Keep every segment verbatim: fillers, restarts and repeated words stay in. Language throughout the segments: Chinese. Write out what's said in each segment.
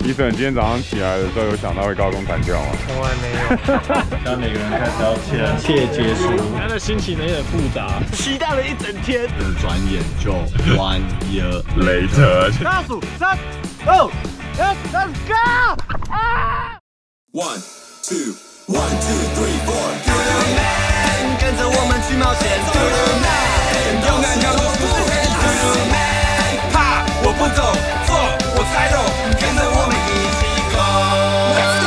医生，你今天早上起来的时候有想到会高空弹跳吗？ 从来没有。现在每个人开始要签切结束，他的心情有点复杂，期待了一整天，转眼就 one year later。 倒数三、二、一 ，Let's go！ 啊 ！One two one two three four， Doodle Man， 跟着我们去冒险 ，Doodle Man， 勇敢角落不黑 ，Doodle Man， 怕我不走，做我才懂，跟着我们一起 go，Let's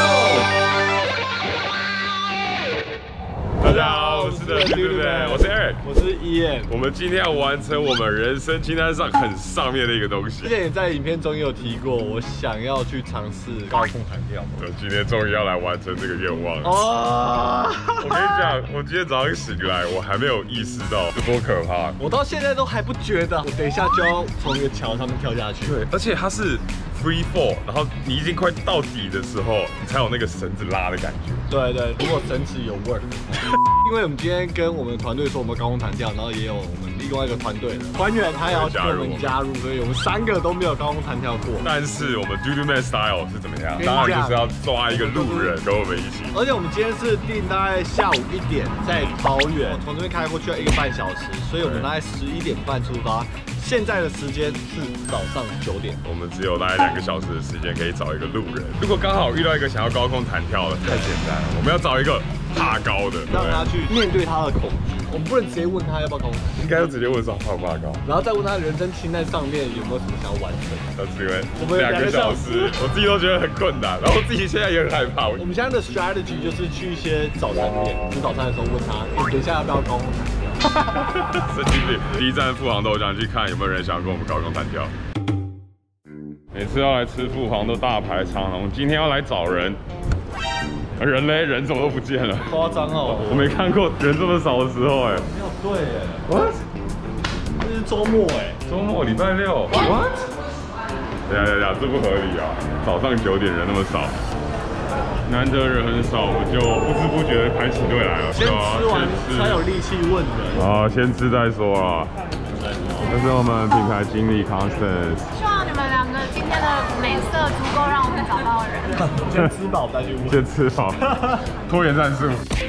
go！ 大家好，我是的 Doodle Man， 我是 Eric， 我是 Ian。 我们今天要完成我们人生清单上很上面的一个东西。 之前也在影片中也有提过，我想要去尝试高空弹跳。 我今天终于要来完成这个愿望了。 哦， 我跟你讲，我今天早上醒来，我还没有意识到有多可怕。 我到现在都还不觉得，我等一下就要从一个桥上面跳下去。 对，而且它是 free fall， 然后你已经快到底的时候，你才有那个绳子拉的感觉。 对对，如果绳子有 work， 因为我们今天跟我们的团队说我们高空弹跳，然后也有我们另外一个团队的团员，他也要跟我们加入，所以我们三个都没有高空弹跳过。 但是我们 Doodle Man Style 是怎么样？当然就是要抓一个路人跟我们一起。 而且我们今天是定大概下午一点在桃园，从这边开过去要一个半小时，所以我们大概十一点半出发。现在的时间是早上九点， 我们只有大概两个小时的时间可以找一个路人。如果刚好遇到一个想要高空弹跳的，太简单了，我们要找一个怕高的， 让他去面对他的恐惧。我们不能直接问他要不要高空， 应该就直接问说怕不怕高， 然后再问他人生清单上面有没有什么想要完成。 但是因为两个小时，我自己都觉得很困难，然后我自己现在也很害怕。 我们现在的 strategy 就是去一些早餐店，吃早餐的时候问他，你等一下要不要高空弹跳？ 神经病！第一站富航豆浆去看有没有人想要跟我们高空弹跳。每次要来吃富航都大排长龙，今天要来找人，人嘞人怎么都不见了？ 夸张哦！ 我没看过人这么少的时候哎。 没有对哎 ，what？ 这是周末哎， 周末礼拜六 ，what？ 等下等下，这不合理啊！早上九点人那么少。难得人很少，我就不知不觉的排起队来了。 先吃完才有力气问人。 啊，先吃再说啊。这是我们品牌经理 Constance。 希望你们两个今天的美色足够让我们找到人。 先吃饱再去问。 先吃饱，拖延战术。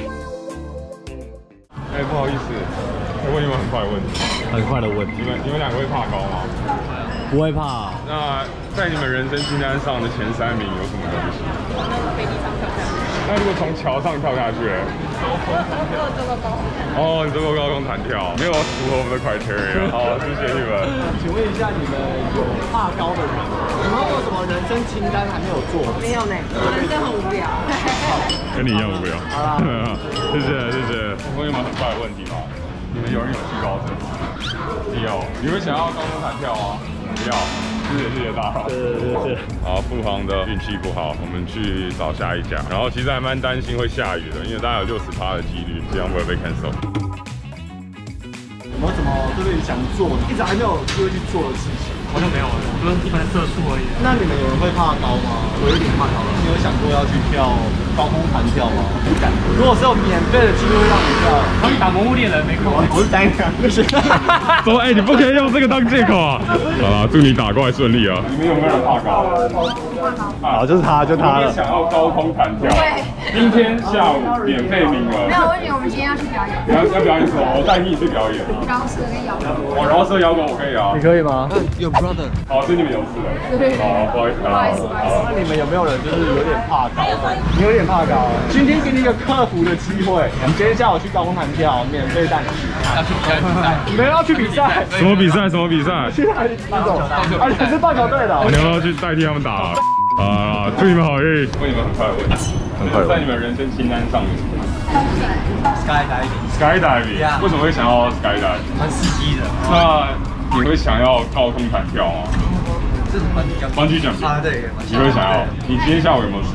哎、欸，不好意思，我问你们很快的问题。 很快的问题。 你们你们两个会怕高吗？ 不会怕。 那在你们人生清单上的前三名有什么东西？ 从那个飞机上跳下去。 那如果从桥上跳下去， 我我有做过高空弹跳。 哦，你做过高空弹跳，没有符合我们的 criteria。好，谢谢你们。 请问一下，你们有怕高的人？你们有什么人生清单还没有做？ 没有呢，我人生很无聊。 跟你一样无聊。 好啦， 谢谢谢谢。我问你们很快的问题吗？你们有人有惧高症？有。你们想要高空弹跳吗？不要。谢谢谢谢大家。 对对对。 好，富航的运气不好，我们去找下一家。然后其实还蛮担心会下雨的，因为大概有六十趴的几率这样不会被 cancel。 有没有什么对自己想做的，一直还没有机会去做的事情？ 好像没有，就是一般色素而已。 那你们有人会怕高吗？我有点怕高。你有想过要去跳高空弹跳吗？不敢。如果是有免费的机会让你跳， 然后你打魔物猎人没空。 我是单个，不是。 说哎，你不可以用这个当借口啊！好啦，祝你打怪顺利啊！你们有没有人怕高？ 好，就是他，就他了。 想要高空弹跳。 对。 今天下午免费名额。 没有，我以为我们今天要去表演。 要要表演什么？我带你去表演。 饶舌跟摇滚。 哦，饶舌摇滚我可以啊。 你可以吗？有 brother。 好，是你们有事了。 对。 好，不好意思，不好意思。 那你们有没有人就是有点怕高？你有点怕高。今天给你一个克服的机会，我们今天下午去高空弹跳，免费带你去。 要去比赛， 你们要去比赛？ 什么比赛？什么比赛？ 去哪里？棒球，啊，你是棒球队的。 你要不要去代替他们打？啊，祝你们好运。问你们很快的问题，很快在你们人生清单上有什么 ？skydiving。skydiving。为什么会想要 skydiving？ 蛮刺激的。 那你会想要高空弹跳吗？ 这是班级奖。 班级奖品。 啊，对。 你会想要？你今天下午有没有事？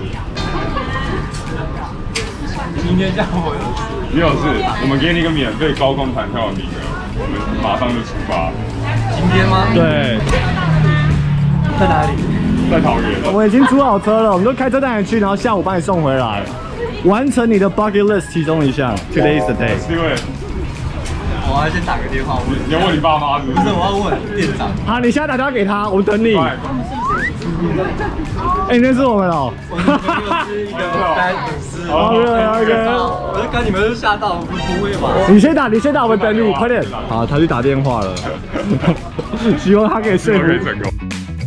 今天下午有事。 你有事？我们给你一个免费高空弹跳的名额，我们马上就出发。 今天吗？ 对。在哪里？ 在桃园。 我们已经租好车了，我们就开车带你去，然后下午把你送回来，完成你的 bucket list 其中一项。Today is the day。 因为我要先打个电话问。 你要问你爸妈是不是？ 不是，我要问店长。 好，你现在打电话给他，我等你。 哎，你认识我们哦？ 我女朋友是一个单粉丝。 OK OK。 我就看你们是吓到，不不会吧？ 你先打，你先打，我们等你，快点。好，他去打电话了。希望他可以说服。 成功。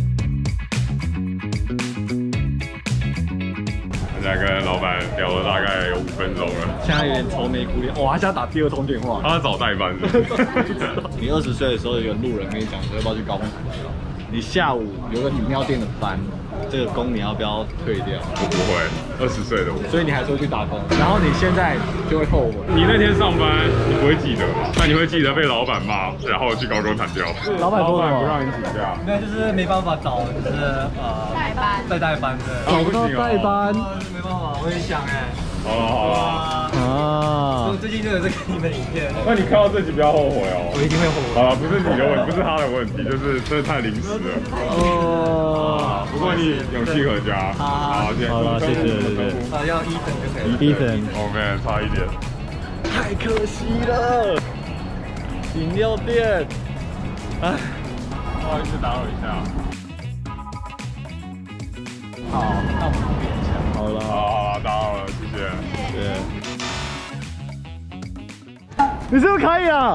现在跟老板聊了大概有五分钟了， 现在有点愁眉苦脸。哇，他现在打第二通电话。 他找代班是不是？ 你二十岁的时候，有个路人跟你讲说要不要去高空弹跳？你下午有个饮料店的班，这个工你要不要退掉？ 我不会，二十岁的我。 所以你还是会去打工，然后你现在就会后悔。 你那天上班，你不会记得，但你会记得被老板骂，然后去高空弹跳。 老板说什么？ 不让你请假。 那就是没办法找，就是呃代班， 代代班的。 找不到代班， 没办法，我也想哎。 好了好了。 啊！ 我最近就有在看你们影片。 那你看到这集不要后悔哦。 我一定会后悔。 好了，不是你的问题，不是他的问题，就是真的太临时了。 哦。 不过你勇气可嘉。好， 好了，谢谢谢谢。 啊，要伊森就可以了。 伊森， 哦man，差一点。 太可惜了。饮料店。哎， 不好意思打扰一下。 好，那我们不勉强。 好了， 好好打扰了，谢谢。 对。你是不是可以啊？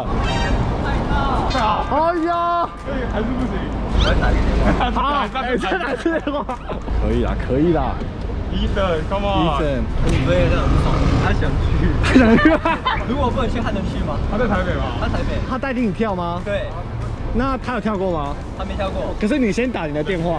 哎呀， 还是不行。 我要打个电话。 好，哎，再打次电话。可以啦，可以啦。 Ethan，come on。 Ethan， 你不会这样不爽？他想去。 他想去。 如果不能去，他能去吗？ 他在台北吗？ 他台北。 他带领你跳吗？ 对。 那他有跳过吗？ 他没跳过。 可是你先打你的电话。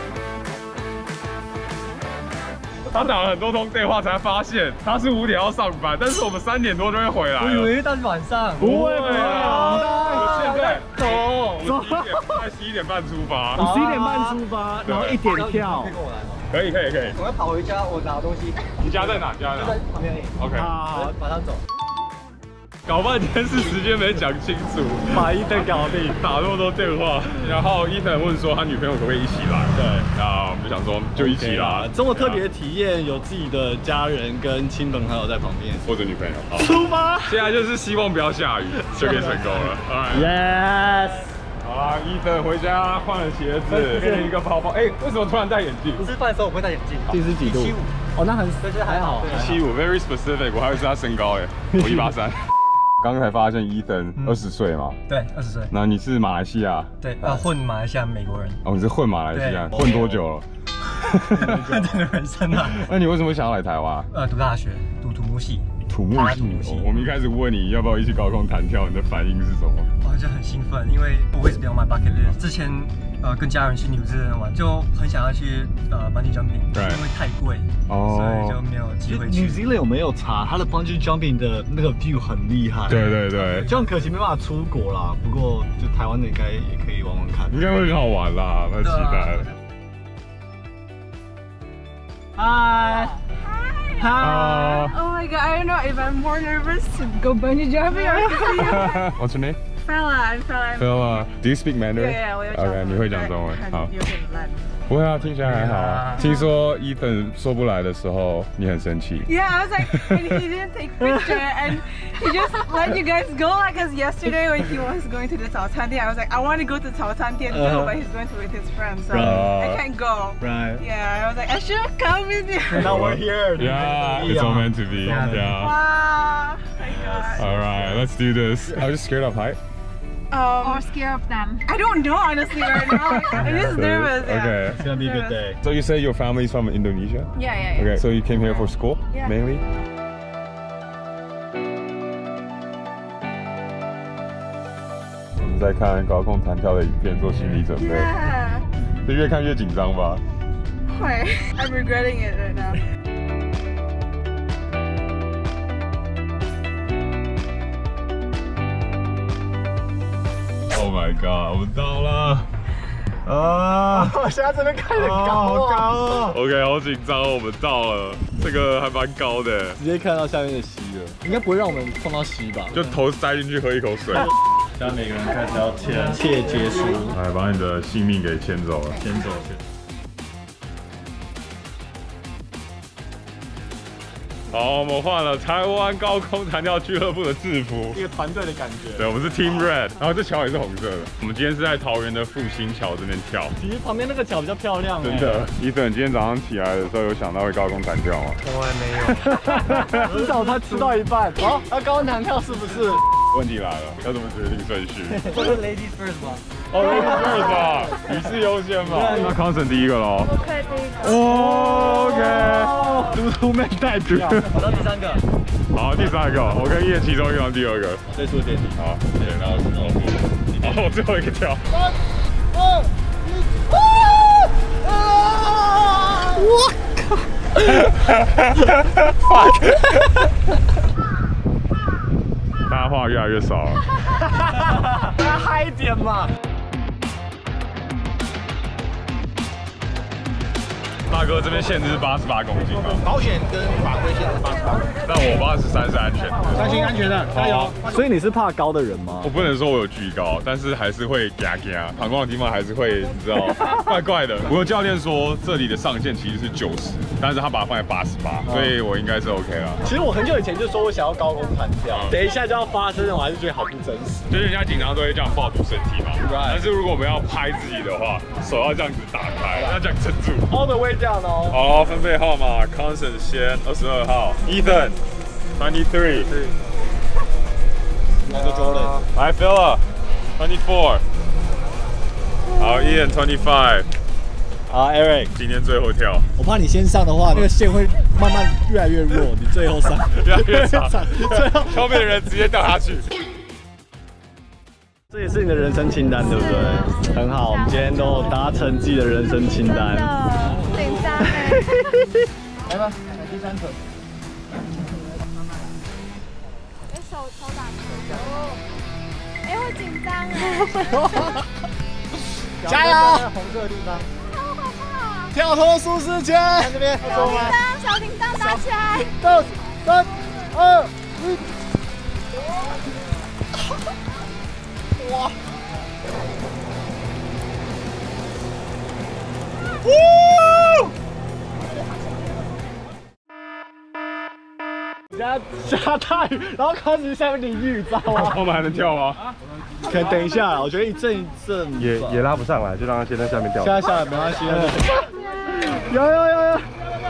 他打了很多通电话才发现他是五点要上班，但是我们三点多就会回来了。 我以为到晚上。 不会不会啊！ 现在走走， 在十一点半出发。 我十一点半出发，然后一点跳。 可以跟我来吗？ 可以可以可以。 我要跑回家，我拿东西。 你家在哪？家在哪？ 在旁边而已。 OK。 好， 马上走。 搞半天是时间没讲清楚， 把伊登搞定， 打那么多电话，然后伊登问说他女朋友可不可以一起来？对，那我们就想说就一起啦。 这么特别的体验，有自己的家人跟亲朋好友在旁边， 或者女朋友。好， 出发！ 现在就是希望不要下雨，就可以成功了。 Yes。 好啦，伊登回家换了鞋子，变成一个包包。哎，为什么突然戴眼镜？ 吃饭的时候我会戴眼镜。 近视几度？七五。哦，那很， 但是还好。 七五 ，very specific。我还以为是他身高哎，我一八三。刚才发现伊登二十岁嘛？ 对，二十岁。 那你是马来西亚？ 对，呃，混马来西亚美国人。 哦，你是混马来西亚，混多久了？ 混整个人生啊。 那你为什么想要来台湾？ 呃，读大学，读土木系。 土木系。我们一开始问你要不要一起高空弹跳，你的反应是什么？ 我就很兴奋，因为我一直没有买 bucket list。之前呃跟家人去纽西兰玩，就很想要去呃 bungee jumping， 对，因为太贵，哦，所以就没有机会去。 纽西兰有没有查它的 bungee jumping 的那个 view 很厉害？ 对对对， 就很可惜没办法出国啦。不过就台湾的应该也可以玩玩看， 应该会很好玩啦，太期待了。 Hi. Hi. Uh, oh my god, I don't know if I'm more nervous to go bungee jumping or to see you. What's your name? Fella, I'm Fella. Fella. Do you speak Mandarin? Yeah, yeah, 我有讲。 OK， 你会讲中文，好。 有点烂。 不会啊，听起来还好啊。听说伊登说不来的时候，你很生气。 Yeah, I was like, and he didn't take picture, and he just let you guys go. Like, cause yesterday when he was going to the Cao Tan Tian, I was like, I want to go to Cao Tan Tian too, uh-huh. but he's going to with his friends, so right. I can't go. Right. Yeah, I was like, I should have come with you. Now we're here. Yeah, it's all meant to be. Yeah. yeah. Wow. My God. All right, let's do this. I was just scared of height. Um, or scared of them? I don't know, honestly, right now. I'm just nervous. Yeah. Okay. It's gonna be a good day. So you say your family is from Indonesia? Yeah, yeah, yeah. Okay, so you came here for school, yeah. mainly? 我们在看高空弹跳的影片，做心理准备。 Yeah. 就越看越紧张吧？ 会 I'm regretting it right now. Oh my god， 我们到了！啊， 现在这边看得高，好高哦。 OK， 好紧张哦，我们到了，这个还蛮高的， 直接看到下面的溪了，应该不会让我们碰到溪吧？ 就头塞进去喝一口水。 现在每个人开始要签切结书， 来把你的性命给牵走了， 牵走去。 好好，我们换了台湾高空弹跳俱乐部的制服， 一个团队的感觉。 对，我们是 Team Red， 然后这桥也是红色的。我们今天是在桃园的复兴桥这边跳。 其实旁边那个桥比较漂亮。 真的，伊森，今天早上起来的时候有想到会高空弹跳吗？ 从来没有。 至少他吃到一半。好，那高空弹跳是不是？ 问题来了，要怎么决定顺序？ 这是 Ladies First 吧？ 哦 ，Ladies First 啊，女士优先嘛。那 Constant 第一个喽。 我可以第一个。 哦 OK， 嘟嘟妹代表。 我到第三个。 好，第三个，我跟叶其中一个第二个。 这是我点题。 好，对，然后是老布。好，我最后一个跳。 三、二、一，啊！我靠！Fuck！ 大家话越来越少了。 大家嗨一点嘛！ 大哥，这边限制是八十八公斤嘛？ 保险跟法规限制八十八。 但我八十三是安全的， 相信安全的，加油！所以你是怕高的人吗？ 我不能说我有巨高，但是还是会嘎嘎，膀胱的地方还是会，你知道，怪怪的。我有教练说这里的上限其实是九十，但是他把它放在八十八，所以我应该是 OK 啦。 其实我很久以前就说我想要高空弹跳，等一下就要发生了，我还是觉得好不真实。 就是人家紧张都会这样抱住身体嘛，但是如果我们要拍自己的话，手要这样子打开，要这样撑住。 All the way down 哦。 好，分配号码 ，Constant 先二十二号 ，Ethan twenty three， 那个 Jordan， 来 Phila twenty four， 好 Ian twenty five， 好 Eric， 今天最后跳。 我怕你先上的话，那个线会慢慢越来越弱，你最后上， 越来越长， 最后后面的人直接掉下去。 这也是你的人生清单，对不对？很好，我们今天都有达成自己的人生清单。 紧张哎！ 来吧，来第三腿。 哎，手手打球。哎，会紧张哎。 加油！ 红色的地方。好可怕！ 跳脱舒适圈。看这边。 小铃铛，小铃铛打起来。 到三二一。哇！呜！下下大雨，然后开始下面淋雨，知道吗？ 我们还能跳吗？ 可能等一下，我觉得一阵一阵也也拉不上来，就让他先在下面掉。 下下来没关系。有有有有。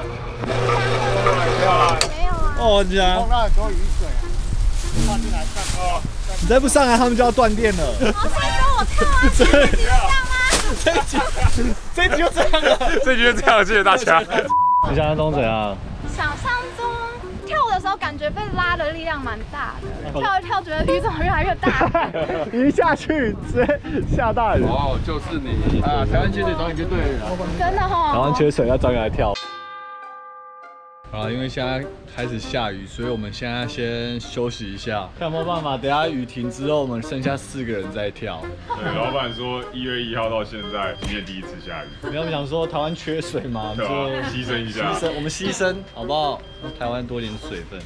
没有啊。 哦，这样。碰到很多雨水，放进来看。哦。你再不上来，他们就要断电了。 好，先跟我跳啊！这一集这样吗？ 这一集，这一集就这样了。 这一集就这样，谢谢大家。 你想象中怎样？ 想象中跳舞的时候，感觉被拉的力量蛮大的。跳一跳，觉得雨怎么越来越大？ 一下去直接下大雨。 哦，就是你啊！台湾缺水找你就对了。 真的哦。 台湾缺水要找你来跳。好了，因为现在开始下雨，所以我们现在先休息一下，看有没有办法，等下雨停之后，我们剩下四个人再跳。 对，老板说一月一号到现在，今天第一次下雨。 你要不想说台湾缺水嘛？ 对啊，牺牲一下， 牺牲，我们牺牲好不好？台湾多点水分。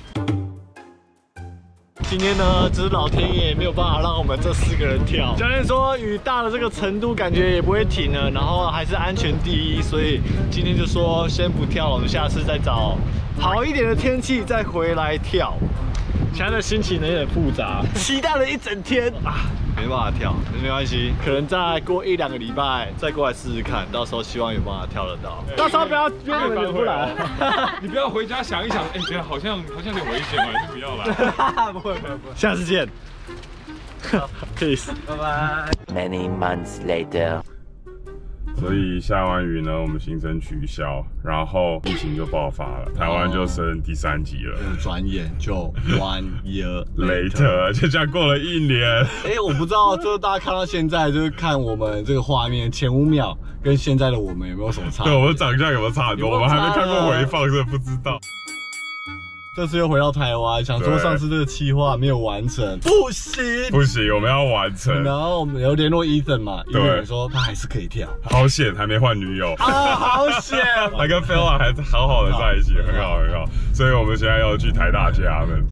今天呢，只是老天爷没有办法让我们这四个人跳。教练说雨大的这个程度，感觉也不会停了，然后还是安全第一，所以今天就说先不跳了，我们下次再找好一点的天气再回来跳。现在的心情有点复杂，期待了一整天啊，没办法跳，没关系，可能再过一两个礼拜再过来试试看，到时候希望有办法跳得到。到时候不要约你们也不来， 你不要回家想一想，哎，对，好像好像有点危险，还是不要来。 不会不会不会，下次见。Peace， 拜拜。 Many months later。 所以下完雨呢，我们行程取消，然后疫情就爆发了，台湾就升第三级了。 转眼就 one year later， 就这样过了一年。 哎，我不知道，就是大家看到现在，就是看我们这个画面前五秒跟现在的我们有没有什么差？ 对，我们长相有没有差很多？我们还没看过回放，所以不知道。 这次又回到台湾，想说上次这个企划没有完成，不行不行，我们要完成。 然后我们有联络 Ethan 嘛， 对， 说他还是可以跳。 好险，还没换女友啊，好险！ 他跟 Phila 还好好的在一起，很好很好。所以我们现在要去台大接他们。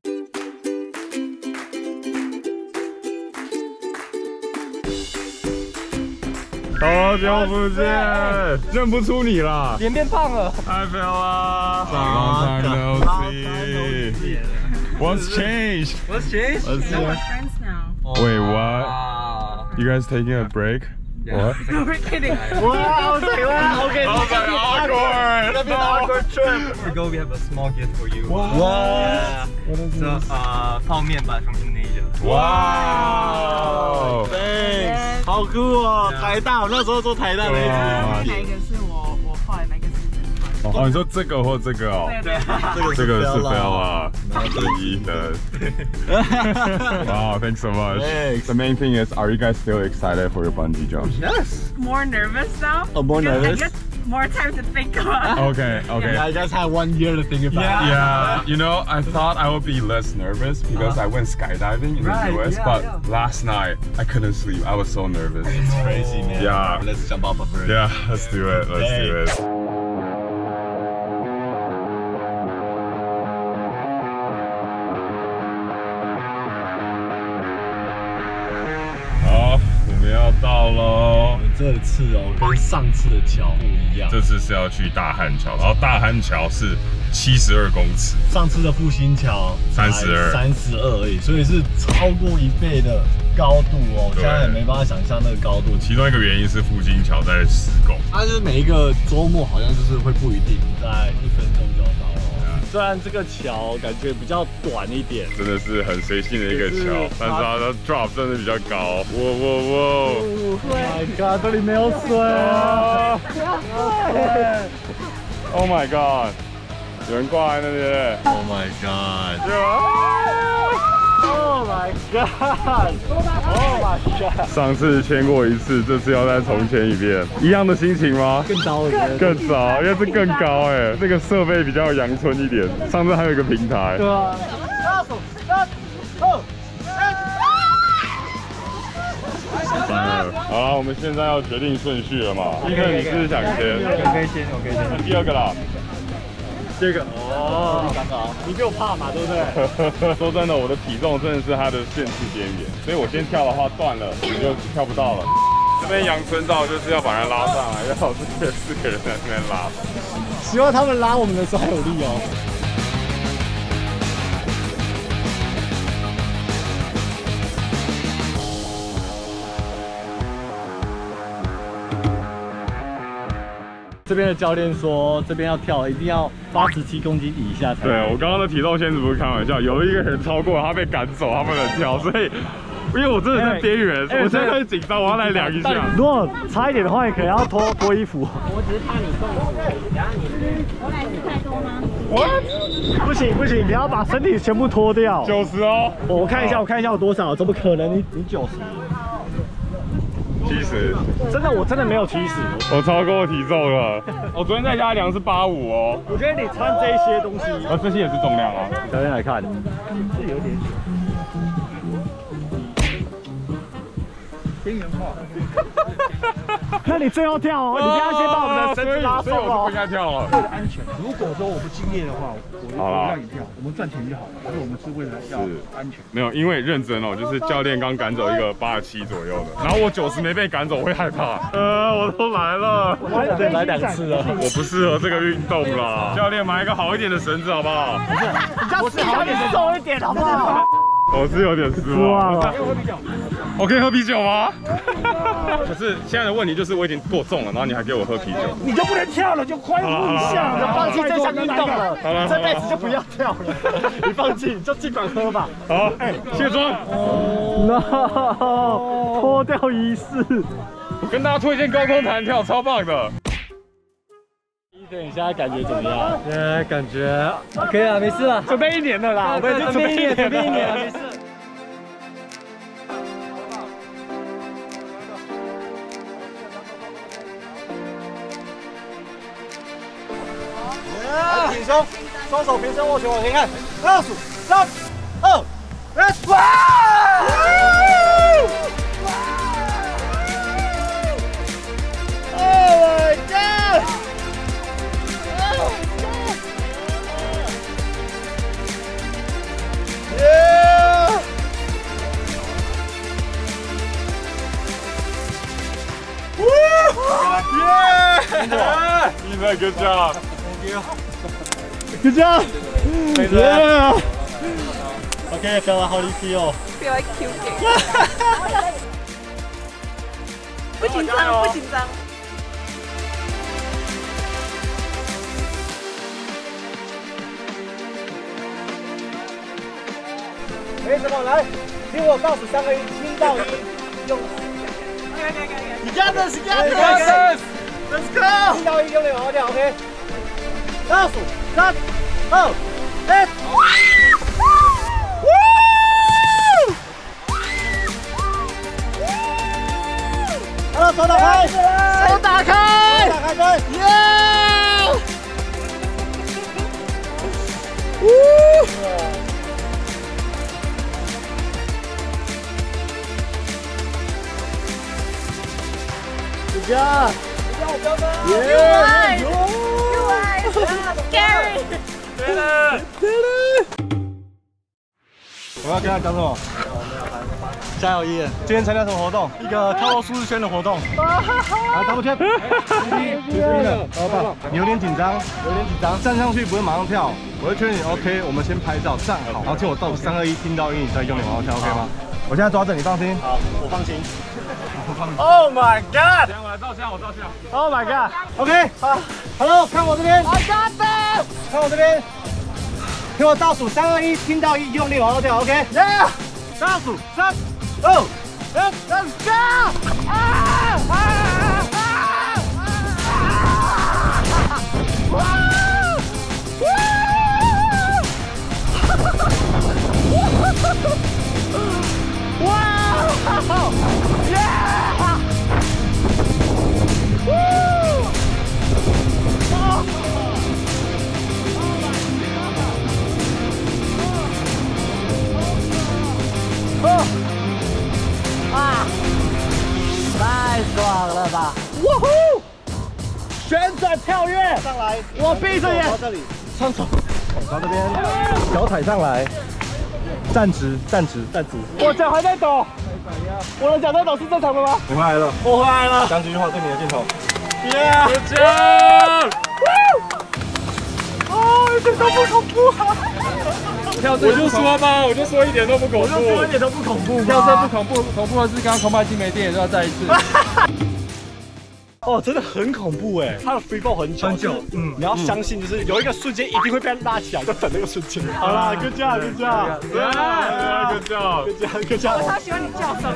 好久不见，认不出你啦， 脸变胖了。 Hi Bella, long time no see. What's changed? What's changed? Let's We're friends now. Wait, what? You guys taking a break? What? No, we're kidding. Wow, okay, wow, okay. I was like, awkward. That'd be an awkward trip. Before we go, we have a small gift for you. What? Yeah. What is so, this? Uh, 泡面 but from Indonesia. Wow. Thanks. 好酷哦，台大，我那时候做台大那一哪一个是我我画的，哪个是真画的？ 哦，你说这个或这个哦？ 对对。 这个是 Bella， 然后这一的。Wow, thanks so much. Thanks. The main thing is, are you guys still excited for your bungee jump? Yes. More nervous now. Oh, more because nervous? I get more time to think about it. Okay, okay. Yeah, you guys had one year to think about Yeah. it. Yeah, you know, I thought I would be less nervous because uh, I went skydiving in right, the U S, yeah, but yeah. last night I couldn't sleep. I was so nervous. It's crazy, man. Yeah. Let's jump off a bird. Yeah, let's do it. Let's do it. 好，我们要到喽。 这次哦，跟上次的桥不一样。 这次是要去大汉桥，然后大汉桥是七十二公尺， 上次的复兴桥三十二， 三十二而已，所以是超过一倍的高度哦。现在也没办法想象那个高度。 其中一个原因是复兴桥在施工， 它就是每一个周末好像就是会不一定，在一分钟就要到了。虽然这个桥感觉比较短一点， 真的是很随性的一个桥，但是它的 drop 真的比较高。哇哇哇 ！Oh my god， 这里没有水啊！不要水 ！Oh my god， 有人挂在那边。 Oh my god！ Oh my god！Oh my god！ 上次签过一次，这次要再重签一遍，一样的心情吗？ 更糟了， 更糟，因为是更高哎，这个设备比较阳春一点。上次还有一个平台。对啊。好了，我们现在要决定顺序了嘛。第一个你是不是想签？ 我可以先，我可以先。 第二个啦。 第二个哦，你比我怕嘛，对不对？ 说真的，我的体重真的是它的限制边缘，所以我先跳的话断了，你就跳不到了。这边阳春照就是要把人拉上来，要有这个四个人在那边拉。 希望他们拉我们的时候有力哦。这边的教练说，这边要跳一定要八十七公斤以下才。 对，我刚刚的体重限制不是开玩笑，有一个人超过，他被赶走，他不能跳，所以因为我真的在边缘，我现在很紧张，我要来量一下。 如果差一点的话，你可能要脱脱衣服。 我只是怕你中暑而已，然后你是我奶是太多吗？ 我不行不行，你要把身体全部脱掉。 九十哦， 我看一下，我看一下有多少？怎么可能？你你九十？ 七十？ 真的，我真的没有七十， 我超过体重了。我昨天在家量是八五哦。 我觉得你穿这些东西， 啊，这些也是重量啊。 教练来看，是有点边缘化。那你最后跳哦，你不要先把我们的绳子拉松哦。 所以我不应该跳了。 为了安全，如果说我不敬业的话，我就让你跳，我们赚钱就好了。但是我们是为了要安全。 没有，因为认真哦，就是教练刚赶走一个八十七左右的，然后我九十没被赶走，我会害怕。呃，我都来了， 我得来两次了， 我不适合这个运动啦。教练买一个好一点的绳子好不好？ 不是，你要试好点重一点好不好？ 我是有点失望。我可以喝啤酒吗？可是现在的问题就是我已经过重了，然后你还给我喝啤酒， 你就不能跳了，就欢呼一下， 你放弃这项运动了， 好了， 这辈子就不要跳了，你放弃你就尽管喝吧。 好，哎，卸妆。 no， 脱掉仪式。 我跟大家推荐高空弹跳，超棒的。 伊森，你现在感觉怎么样？ 现在感觉 OK 啊，没事了， 准备一年了啦，我们已经准备一年， 准备一年了，没事。 来挺胸，双手平伸握拳往前看，倒数三二 ，Let's go！ Oh my god！ Yeah！ Woo！ Good job. Good job. Yeah. Okay, fella, how do you feel? Feel like puking. 不紧张，不紧张。 没什么，来，听我倒数三个音，听到音，用。你 got this, you got this. Let's go. 听到音用力往后跳 ，OK。倒数三、二、一。好，手打开，手打开，手打开，对，耶！呜！good job，耶！ You eyes, scary。 对了，对了。我要跟他讲什么？加油，伊人！今天参加什么活动？一个跳入舒适圈的活动。来，double check。好棒！你有点紧张，有点紧张。站上去不会马上跳，我会劝你 OK， 我们先拍照，站好，然后听我倒数三二一，听到音你再用力往后跳 ，OK 吗？我现在抓着你，放心。好，我放心。Oh my god！ 等下我来照相，我照相。 Oh my god！OK， 好 ，Hello， 看我这边。I got this！ 看我这边。听我倒数三二一，听到一用力往后跳 ，OK？Yeah！ 倒数三。 Oh, let's let's go! Ah! Ah! Ah! Woo! Woo! Wow! Yeah! Woo! Oh! Oh! 啊！太爽了吧！哇呼！旋转跳跃，上来！我闭着眼，到这里，双手到这边，脚踩上来，站直，站直，站直。我脚还在抖，我的脚在抖是正常的吗？我回来了，我回来了。讲几句话对你的镜头。Yeah！ Good job！ 哦，一点都不恐怖啊！ 跳这我就说吧，我就说一点都不恐怖，我就说一点都不恐怖。 跳这不恐怖，恐怖的是刚刚空拍机没电，都要再一次。 哦，真的很恐怖哎！它的 freefall 很久，很久，嗯，你要相信，就是有一个瞬间一定会被拉起来，就等那个瞬间。好啦 ，good job，good job，good job，good job，good job。 我超喜欢你叫声。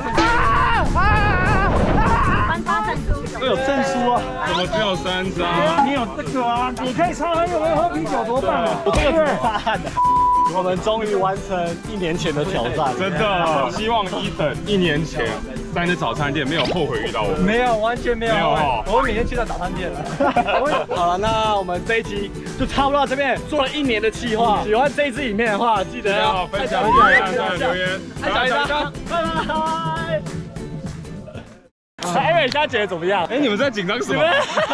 颁发证书。 都有证书啊？ 怎么只有三张？ 你有这个啊？你可以超很有人喝啤酒，多棒啊！我这个怎么擦汗的？ 我们终于完成一年前的挑战， 真的。希望伊等一年前在那早餐店没有后悔遇到我。 没有，完全没有。 没有， 我会每天去到早餐店。好了，那我们这一集就差不多到这边，做了一年的企划。喜欢这一支影片的话，记得要分享、点赞、留言、 按小铃铛。拜拜。哎，你现在觉得怎么样？ 哎，你们在紧张什么？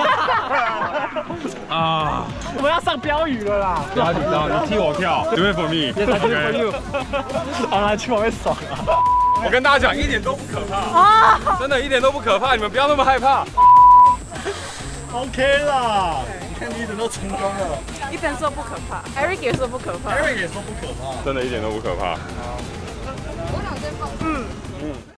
啊！ 我们要上标语了啦！ 不要紧张，你替我跳 ，Do it for me。 Yes, I do it for you。好啦，去旁边爽啊！ 我跟大家讲，一点都不可怕啊！真的，一点都不可怕，你们不要那么害怕。 OK 啦，你看你一点都成功了。 一点说不可怕 ，Eric 也说不可怕 ，Eric 也说不可怕， 真的一点都不可怕。 我脑袋放。嗯。